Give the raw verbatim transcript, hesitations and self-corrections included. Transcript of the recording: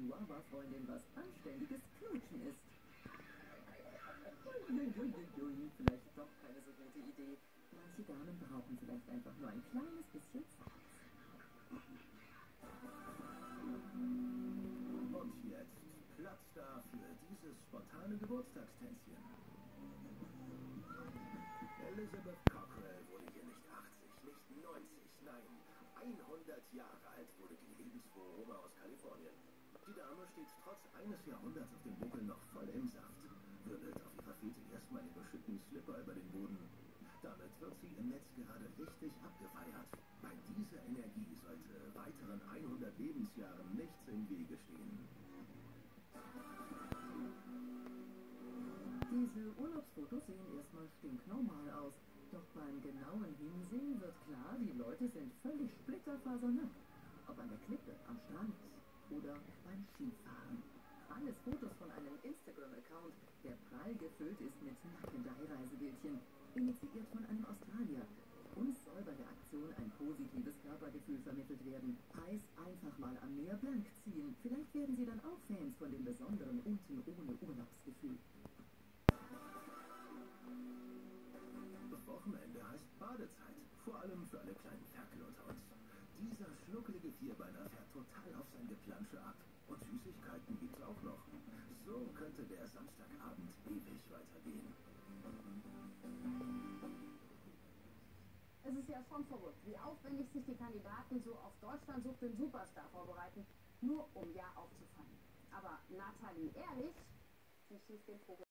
Chihuahua-Freundin was anständiges Knutschen ist. Uiuiuiui, vielleicht doch keine so gute Idee. Manche Damen brauchen vielleicht einfach nur ein kleines bisschen Zeit. Und jetzt Platz da für dieses spontane Geburtstagstänzchen. Elizabeth Cockrell wurde hier nicht achtzig, nicht neunzig, nein, hundert Jahre alt wurde die lebensfrohe Oma aus Kalifornien. Die Dame steht trotz eines Jahrhunderts auf dem Buckel noch voll im Saft, wirbelt auf ihrer Fete erstmal ihre schütten Slipper über den Boden. Damit wird sie im Netz gerade richtig abgefeiert. Bei dieser Energie sollte weiteren hundert Lebensjahren nichts im Wege stehen. Diese Urlaubsfotos sehen erstmal stinknormal aus. Doch beim genauen Hinsehen wird klar, die Leute sind völlig splitterfasernackt. Ob an der Klippe, am Strand oder beim Skifahren. Alles Fotos von einem Instagram-Account, der prall gefüllt ist mit Nackedei-Reisebildchen. Initiiert von einem Australier. Uns soll bei der Aktion ein positives Körpergefühl vermittelt werden. Heißt einfach mal am Meer blank ziehen. Vielleicht werden Sie dann auch Fans von dem besonderen Unten ohne Urlaubsgefühl. Wochenende heißt Badezeit, vor allem für alle kleinen Ferkel unter uns. Dieser schnuckelige Vierbeiner fährt total auf sein Geplansche ab. Und Süßigkeiten gibt's auch noch. So könnte der Samstagabend ewig weitergehen. Es ist ja schon verrückt, wie aufwendig sich die Kandidaten so auf Deutschland sucht den Superstar vorbereiten, nur um ja aufzufallen. Aber Nathalie Ehrlich, die schießt den Vogel.